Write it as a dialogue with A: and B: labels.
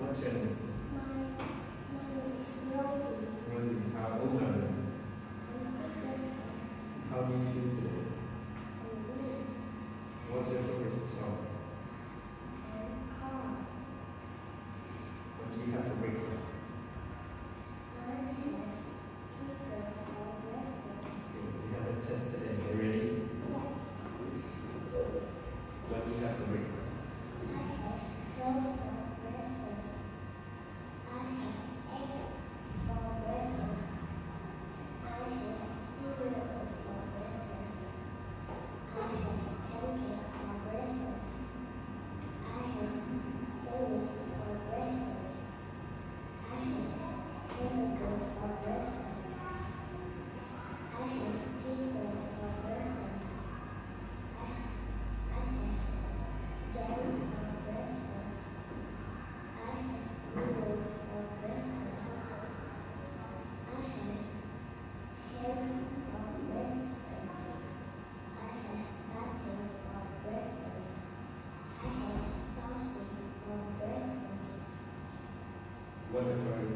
A: What's your name?
B: My name is Rosie.
A: Rosie. How old are you?
B: I'm 6 years old.
A: How do you feel today?
B: I'm weak.
A: What's your favorite song?
B: I'm calm.
A: What do you have for breakfast?
B: I have pizza for breakfast.
A: We have a test today. Are you ready?
B: Yes.
A: What do you have for breakfast?
B: I have toast for breakfast. I have egg for breakfast. I have cereal for breakfast. I have pancake for breakfast. I have sandwich for breakfast. I have hamburger for breakfast. I have pizza for breakfast. I have jam for breakfast. I have noodles for breakfast. I have ham for breakfast. I have butter for breakfast. I have sausage for breakfast.
A: What are